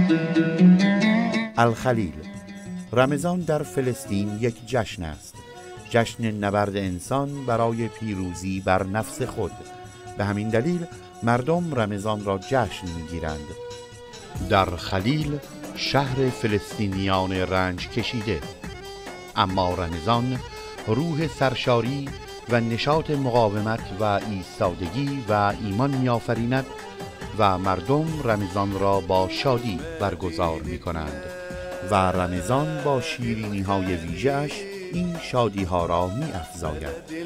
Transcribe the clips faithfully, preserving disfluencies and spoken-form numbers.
الخلیل. رمضان در فلسطین یک جشن است، جشن نبرد انسان برای پیروزی بر نفس خود. به همین دلیل مردم رمضان را جشن می‌گیرند. در خلیل، شهر فلسطینیان رنج کشیده، اما رمضان روح سرشاری و نشاط مقاومت و ایستادگی و ایمان می‌آفریند و مردم رمضان را با شادی برگزار می‌کنند و رمضان با شیرینی‌های ویژه‌اش این شادی‌ها را می‌افزاید.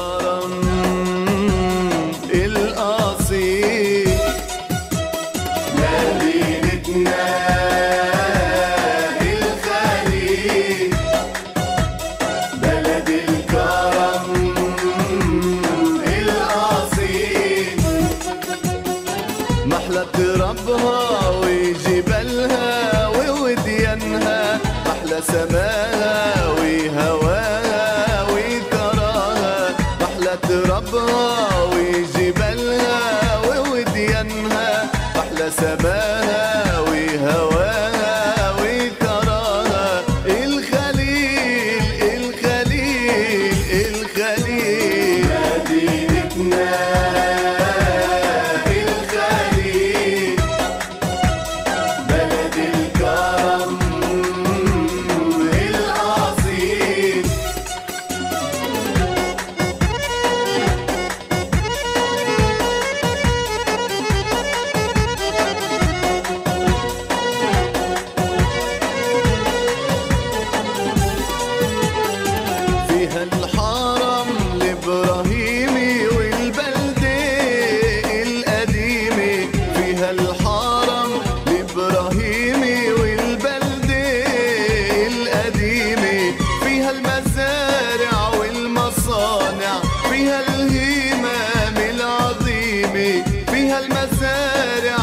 ربها وجبلها ووديانها محلى سماها وهواها وثراها محلى ربها وجبلها ووديانها محلى سماها وهواها وثراها الخليل الخليل الخليل مدينتنا فيها المزارع